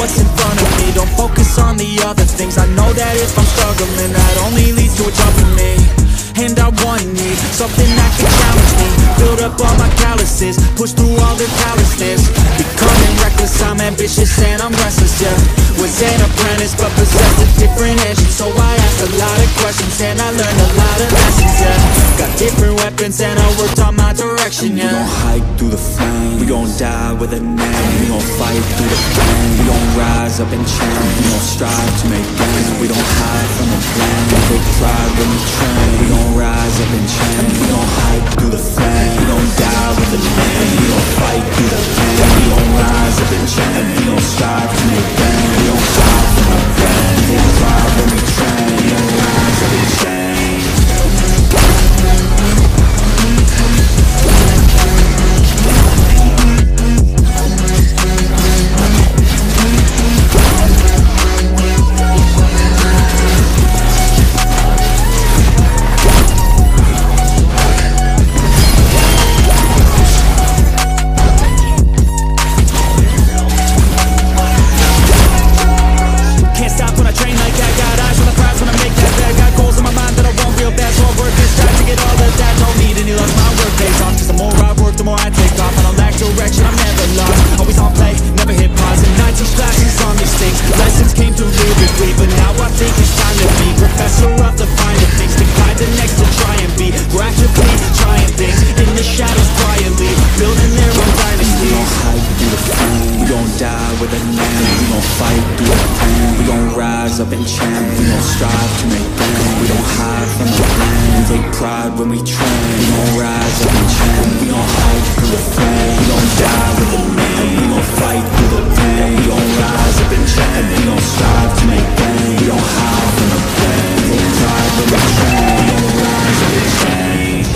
what's in front of me, don't focus on the other things. I know that if I'm struggling, that only leads to a jump in me. And I need something that can challenge me, build up all my calluses, push through all the callousness. Becoming reckless, I'm ambitious and I'm restless, yeah. Was an apprentice but possessed a different engine, so I asked a lot of questions and I learned a lot of lessons, yeah. Got different weapons and I worked on my direction, yeah. We gon' hike through the flame, we gon' die with a name. We gon' fight through the pain, we gon' rise up and change. We gon' strive to make gains, we don't hide from the blame. We take pride when we train, we gon' rise up and change. We gon' hike through the flame, we gon' die with a name. We gon' fight through the pain, we gon' rise up and change. We gon' strive to make gains, we don't hide from the blame. We take pride when we train, we gon' rise up and change. Up and champ, we gon' strive to make gain. We don't hide from the blame. We take pride when we train. We gon' rise up and champ. We gon' hike through the flame. We gon' die with the name. We gon' fight through the pain. We gon' rise up and champ. We gon' strive to make gain. We don't hide from the blame. We take pride when we train. We gon' rise up and change.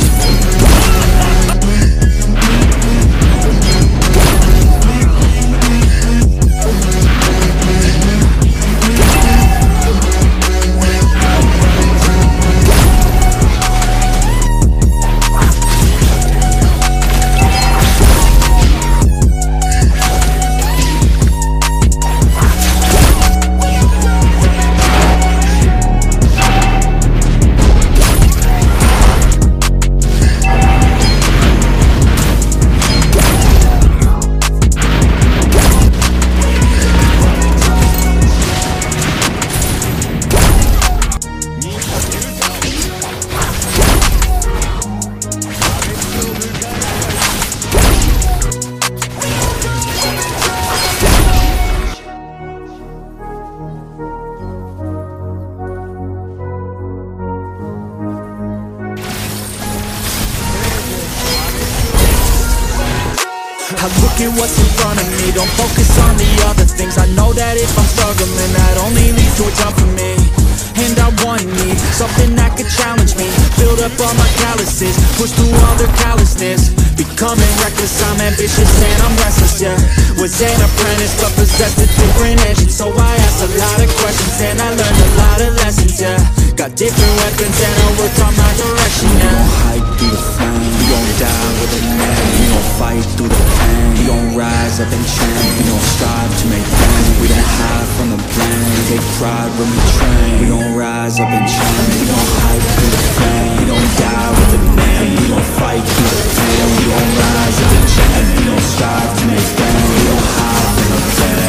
I look at what's in front of me, don't focus on the other things. I know that if I'm struggling, that only leads to a jump for me. And I need something that could challenge me, build up all my calluses, push through all their callousness. Becoming reckless, I'm ambitious and I'm restless, yeah. Was an apprentice but possessed a different engine, so I asked a lot of questions and I learned a lot of lessons, yeah. Got different weapons and I worked on my direction, yeah. We gon' hike through the flame, we gon' die with a name. We gon' fight through the pain, we gon' rise up and change. We gon' strive to make gains, we don't hide from the blame. We take pride when we train, we gon' rise up and change. We gon' hike through the flame, we gon' die with a name. We gon' fight through the pain, we gon' rise up and change. We gon' strive to make gains, we don't hide from the blame.